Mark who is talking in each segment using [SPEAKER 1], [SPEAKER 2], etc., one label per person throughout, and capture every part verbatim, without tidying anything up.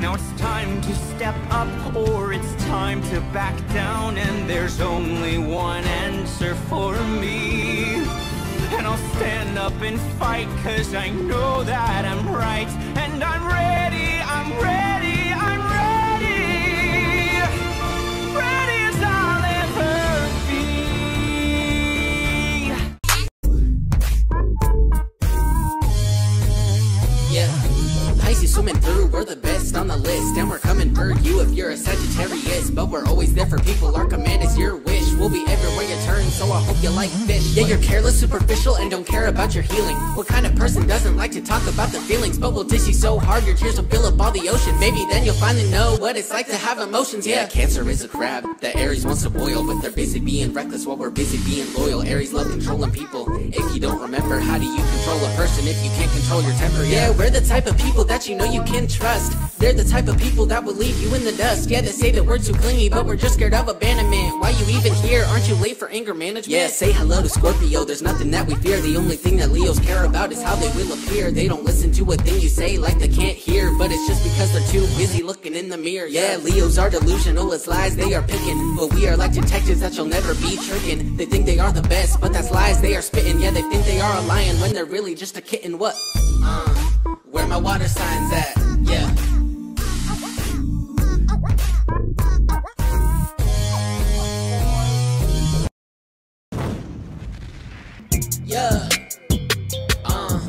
[SPEAKER 1] Now it's time to step up, or it's time to back down, and there's only one answer for me. And I'll stand up and fight, cause I know that I'm right. And I'm ready, I'm ready, I'm ready. Ready as I'll ever be.
[SPEAKER 2] Yeah, Pisces swimming through, we're the best on the list. And we're coming for you if you're a Sagittarius. But we're always there for people, our command is your wish. We'll be everywhere you turn, so I hope you like fish. Yeah, you're careless, superficial, and don't care about your healing. What kind of person doesn't like to talk about their feelings? But we'll diss you so hard, your tears will fill up all the ocean. Maybe then you'll finally know what it's like to have emotions. Yeah, Cancer is a crab that Aries wants to boil, but they're busy being reckless while we're busy being loyal. Aries love controlling people. If you don't remember, how do you control a person if you can't control your temper? Yeah, we're the type of people that you know you can trust. They're the type of people that will leave you in the dust. Yeah, they say that we're too clingy, but we're just scared of abandonment. Why you even here? Aren't you late for anger management? Yeah, say hello to Scorpio, there's nothing that we fear. The only thing that Leos care about is how they will appear. They don't listen to a thing you say like they can't hear, but it's just because they're too busy looking in the mirror. Yeah, Leos are delusional, it's lies they are picking, but we are like detectives that you'll never be tricking. They think they are the best, but that's lies they are spitting. Yeah, they think they are a lion when they're really just a kitten. What? Uh, where my water signs at? Yeah. Yeah. Uh.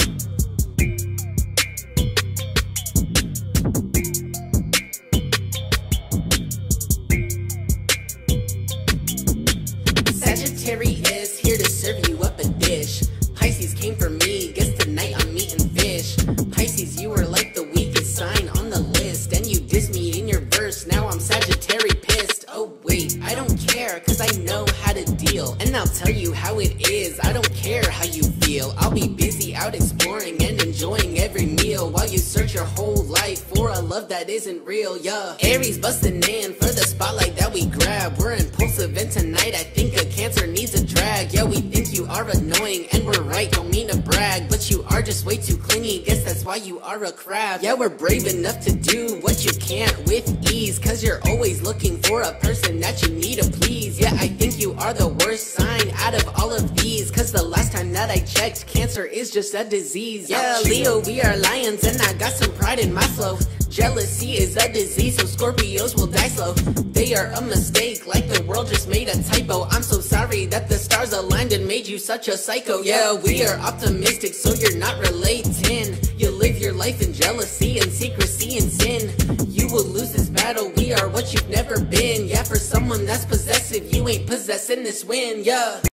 [SPEAKER 2] Sagittarius here to serve you up a dish. Pisces came for me, guess tonight I'm eating fish. Pisces, you are like the weakest sign on the list, and you diss me in your verse. Now I'm Sagittarius pissed. Oh wait, I don't care, cause I know how to deal, and I'll tell you how it is. I don't care how you feel. I'll be busy out exploring and enjoying every meal, while you search your whole life for a love that isn't real. Yeah, Aries busting in for the spotlight that we grab. We're impulsive, and tonight I think a Cancer needs a drag. Yeah, we think you are annoying, and we're right, don't mean to brag, but you are just way too clingy. Guess that's why you are a crab. Yeah, we're brave enough to do what you can't with ease, cause you're always looking for a person that you need to please. Yeah, I think you are the worst sign out of all of these, cause the last time that I checked, Cancer is just a disease. Yeah, Leo, we are lions, and I got some pride in my flow. Jealousy is a disease, so Scorpios will die slow. They are a mistake, like the world just made a typo. I'm so sorry that the stars aligned and made you such a psycho. Yeah, we are optimistic, so you're not relating. You live your life in jealousy and secrecy and sin. You will lose this battle, we are what you've never been. Yeah, for someone that's possessive, you ain't possessing this win. Yeah.